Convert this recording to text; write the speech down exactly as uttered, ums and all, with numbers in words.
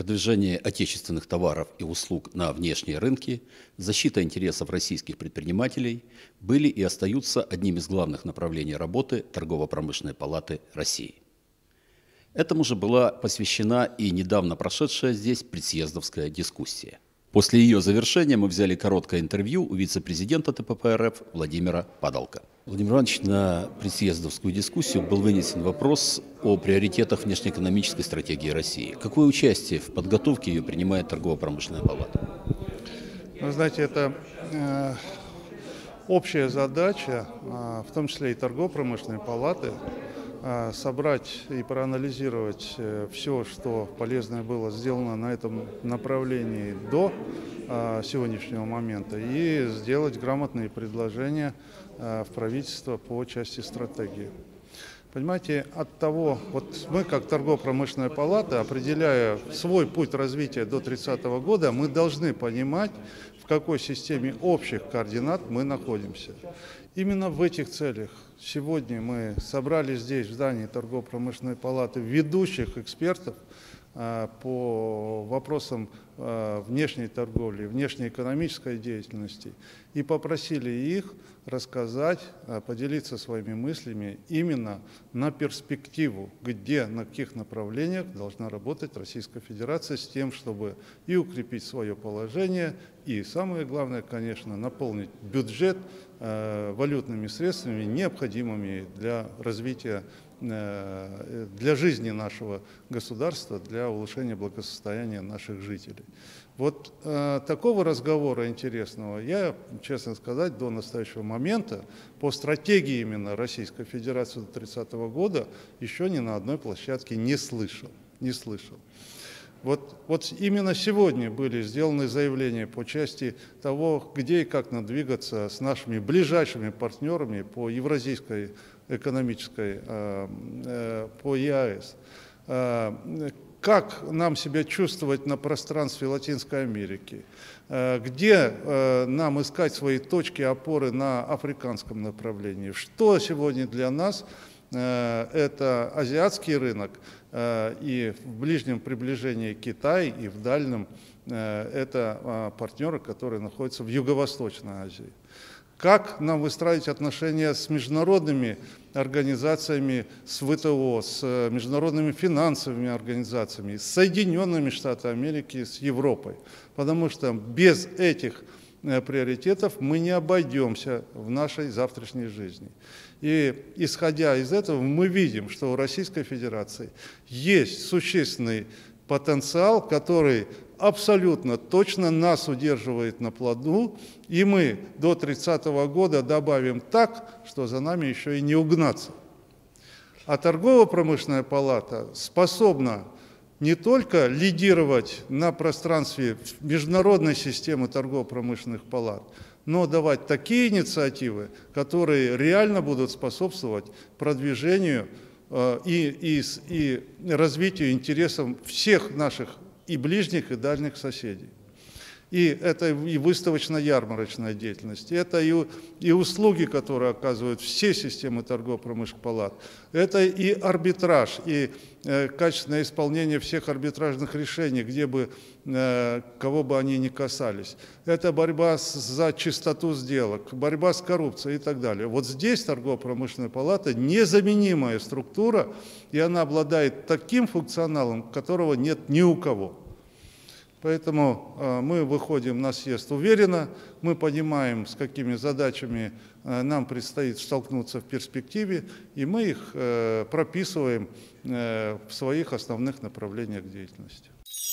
продвижение отечественных товаров и услуг на внешние рынки, защита интересов российских предпринимателей были и остаются одним из главных направлений работы Торгово-промышленной палаты России. Этому же была посвящена и недавно прошедшая здесь предсъездовская дискуссия. После ее завершения мы взяли короткое интервью у вице-президента Т П П Р Ф Владимира Падалко. Владимир Иванович, на предсъездовскую дискуссию был вынесен вопрос о приоритетах внешнеэкономической стратегии России. Какое участие в подготовке ее принимает Торгово-промышленная палата? Вы знаете, это э, общая задача, э, в том числе и Торгово-промышленной палаты, э, собрать и проанализировать э, все, что полезное было сделано на этом направлении до э, сегодняшнего момента, и сделать грамотные предложения э, в правительство по части стратегии. Понимаете, от того, вот мы как Торгово-промышленная палата, определяя свой путь развития до тридцатого года, мы должны понимать, в какой системе общих координат мы находимся. Именно в этих целях сегодня мы собрали здесь, в здании Торгово-промышленной палаты, ведущих экспертов э, по вопросам э, внешней торговли, внешнеэкономической деятельности, и попросили их рассказать, поделиться своими мыслями именно на перспективу, где, на каких направлениях должна работать Российская Федерация с тем, чтобы и укрепить свое положение, и самое главное, конечно, наполнить бюджет э, валютными средствами, необходимыми для развития, э, для жизни нашего государства, для улучшения благосостояния наших жителей. Вот э, такого разговора интересного я, честно сказать, до настоящего момента по стратегии именно Российской Федерации до тридцатого года еще ни на одной площадке не слышал. Не слышал. Вот, вот именно сегодня были сделаны заявления по части того, где и как надо двигаться с нашими ближайшими партнерами по Евразийской экономической, э, э, по Е А Эс. Э, Как нам себя чувствовать на пространстве Латинской Америки, где нам искать свои точки опоры на африканском направлении, что сегодня для нас это азиатский рынок, и в ближнем приближении Китай, и в дальнем это партнеры, которые находятся в Юго-Восточной Азии. Как нам выстраивать отношения с международными организациями, с В Т О, с международными финансовыми организациями, с Соединенными Штатами Америки, с Европой. Потому что без этих приоритетов мы не обойдемся в нашей завтрашней жизни. И исходя из этого, мы видим, что у Российской Федерации есть существенный потенциал, который абсолютно точно нас удерживает на плаву, и мы до тридцатого года добавим так, что за нами еще и не угнаться. А Торгово-промышленная палата способна не только лидировать на пространстве международной системы торгово-промышленных палат, но давать такие инициативы, которые реально будут способствовать продвижению э, и, и, и развитию интересов всех наших и ближних, и дальних соседей. И это и выставочно-ярмарочная деятельность, это и, и услуги, которые оказывают все системы торгово-промышленных палат, это и арбитраж, и э, качественное исполнение всех арбитражных решений, где бы, э, кого бы они ни касались. Это борьба с, за чистоту сделок, борьба с коррупцией и так далее. Вот здесь торгово-промышленная палата незаменимая структура, и она обладает таким функционалом, которого нет ни у кого. Поэтому э, мы выходим на съезд уверенно, мы понимаем, с какими задачами э, нам предстоит столкнуться в перспективе, и мы их э, прописываем э, в своих основных направлениях деятельности.